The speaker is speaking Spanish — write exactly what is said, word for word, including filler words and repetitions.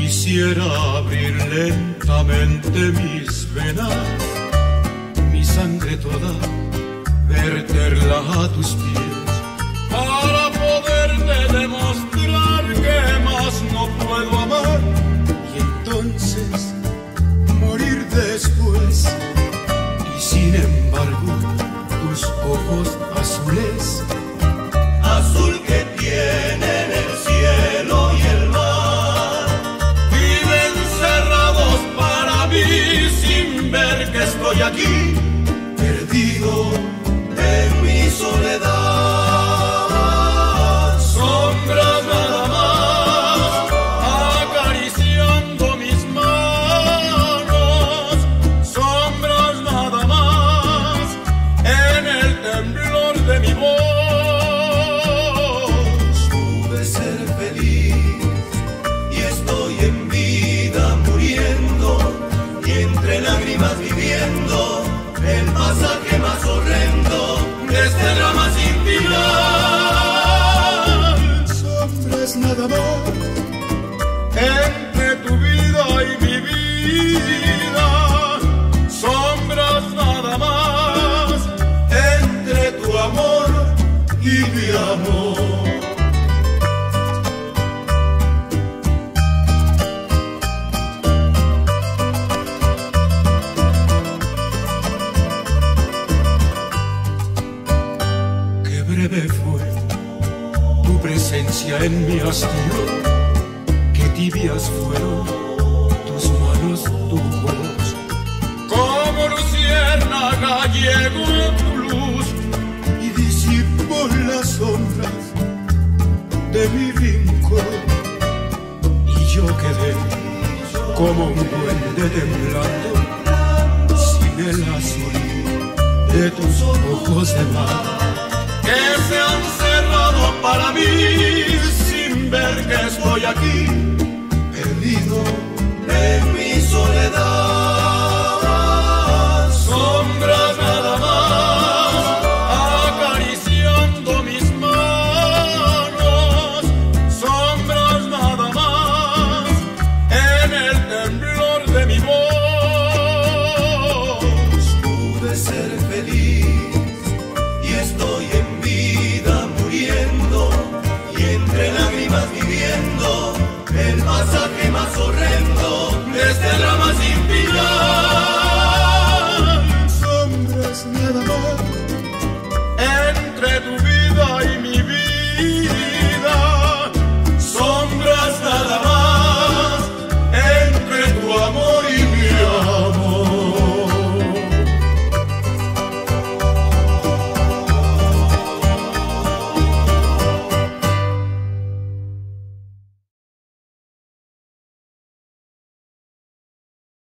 Quisiera abrir lentamente mis venas, mi sangre toda, verterla a tus pies, para poderte demostrar que más no puedo amar, y entonces morir después. Y sin embargo, tus ojos azules, azul que tienen el cielo y el mar, viven cerrados para mí sin ver que estoy aquí, perdido en mi soledad. Sombras nada más, acariciando mis manos, sombras nada más, en el temblor de mi voz. Pude ser feliz y estoy en vida muriendo, y entre lágrimas viviendo el pasaje más horrendo de este drama sin final. Sombras nada más, entre tu vida y mi vida, sombras nada más, entre tu amor y mi amor. Breve fue tu presencia en mi hastío, que tibias fueron tus manos, tu voz. Como luciérnaga llegó tu luz y disipó las sombras de mi rincón, y yo quedé como un duende temblando, sin el azul de tus ojos de mar, que se han cerrado para mí sin ver que estoy aquí,